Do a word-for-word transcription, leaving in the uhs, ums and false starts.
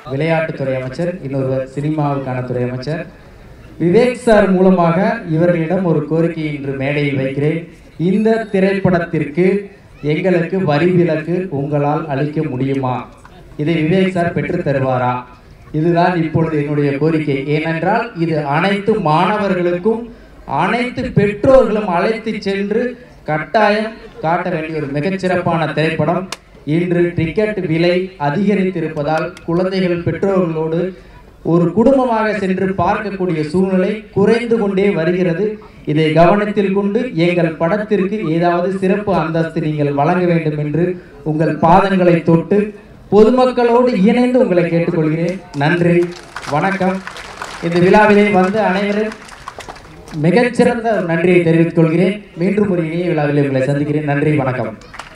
விளையாட்டுத்துறை அமைச்சர், இன்னொருவர் சினிமாவுக்கான துறை அமைச்சர். விவேக் சார் மூலமாக இவர்களிடம் ஒரு கோரிக்கை இன்று மேடையில் வைக்கிறேன். இந்த திரைப்படத்திற்கு எங்களுக்கு வரி விலக்கு உங்களால் அளிக்க முடியுமா? இதை விவேக் சார் பெற்று தருவாரா? இதுதான் இப்பொழுது என்னுடைய கோரிக்கை. ஏனென்றால் இது அனைத்து மாணவர்களுக்கும் அனைத்து பெற்றோர்களும் அழைத்து சென்று கட்டாயம் காட்ட வேண்டிய ஒரு மிகச்சிறப்பான திரைப்படம். இன்று டிக்கெட் விலை அதிகரித்திருப்பதால் குழந்தைகள் பெற்றோர்களோடு ஒரு குடும்பமாக சென்று பார்க்கக்கூடிய சூழ்நிலை குறைந்து கொண்டே வருகிறது. இதை கவனத்தில் கொண்டு எங்கள் படத்திற்கு ஏதாவது சிறப்பு அந்தஸ்து நீங்கள் வழங்க வேண்டும் என்று உங்கள் பாதங்களை தொட்டு பொதுமக்களோடு இணைந்து உங்களை கேட்டுக்கொள்கிறேன். நன்றி, வணக்கம். இந்த விழாவிலே வந்து அனைவரும் மிகச்சிறந்த நன்றியை தெரிவித்துக் கொள்கிறேன். மீண்டும் ஒரு இணைய விழாவிலே உங்களை சந்திக்கிறேன். நன்றி, வணக்கம்.